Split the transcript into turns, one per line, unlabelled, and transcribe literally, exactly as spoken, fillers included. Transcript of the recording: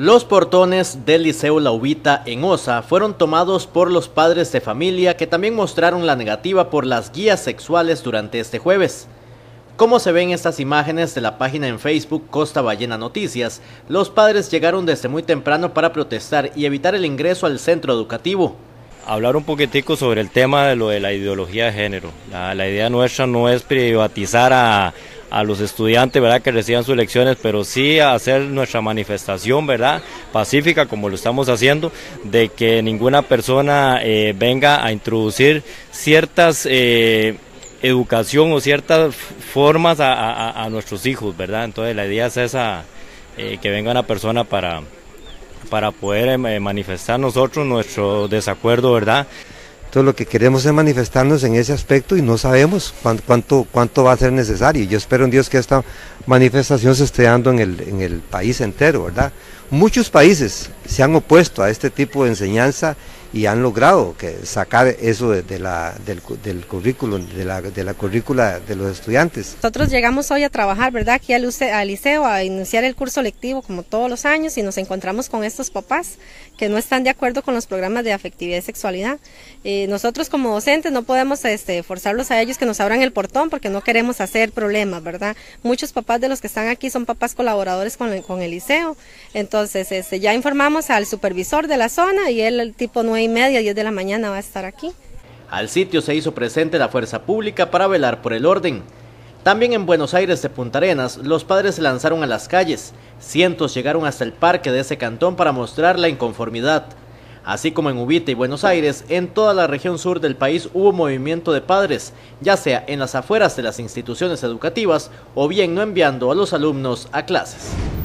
Los portones del Liceo La Uvita en Osa fueron tomados por los padres de familia que también mostraron la negativa por las guías sexuales durante este jueves. Como se ven estas imágenes de la página en Facebook Costa Ballena Noticias, los padres llegaron desde muy temprano para protestar y evitar el ingreso al centro educativo.
Hablar un poquitico sobre el tema de lo de la ideología de género. La, la idea nuestra no es privatizar a, a los estudiantes, ¿verdad?, que reciban sus lecciones, pero sí hacer nuestra manifestación, ¿verdad?, pacífica, como lo estamos haciendo, de que ninguna persona eh, venga a introducir ciertas eh, educación o ciertas formas a, a, a nuestros hijos, ¿verdad? Entonces la idea es esa, eh, que venga una persona para... para poder eh, manifestar nosotros nuestro desacuerdo, ¿verdad?
Entonces lo que queremos es manifestarnos en ese aspecto y no sabemos cuánto, cuánto, cuánto va a ser necesario. Yo espero en Dios que esta manifestación se esté dando en el, en el país entero, ¿verdad? Muchos países se han opuesto a este tipo de enseñanza y han logrado que sacar eso de, de la, del, del currículum, de la, de la currícula de los estudiantes.
Nosotros llegamos hoy a trabajar, ¿verdad?, aquí al, al liceo a iniciar el curso lectivo como todos los años, y nos encontramos con estos papás que no están de acuerdo con los programas de afectividad y sexualidad. Eh, nosotros como docentes no podemos este, forzarlos a ellos que nos abran el portón porque no queremos hacer problemas, ¿verdad? Muchos papás de los que están aquí son papás colaboradores con el, con el liceo, entonces este, ya informamos al supervisor de la zona y él el tipo nueve y media, diez de la mañana va a estar aquí.
Al sitio se hizo presente la fuerza pública para velar por el orden. También en Buenos Aires de Punta Arenas, los padres se lanzaron a las calles. Cientos llegaron hasta el parque de ese cantón para mostrar la inconformidad. Así como en Uvita y Buenos Aires, en toda la región sur del país hubo movimiento de padres, ya sea en las afueras de las instituciones educativas o bien no enviando a los alumnos a clases.